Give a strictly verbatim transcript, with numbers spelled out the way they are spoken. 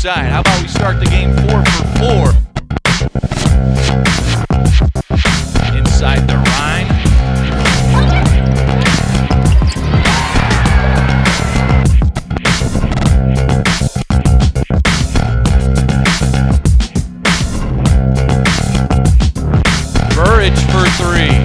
side. How about we start the game four for four? Inside the Rhine. Burridge for three.